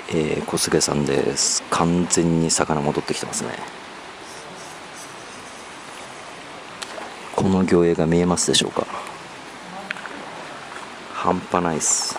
小菅さんです。完全に魚戻ってきてますね。この魚影が見えますでしょうか。半端ないっす。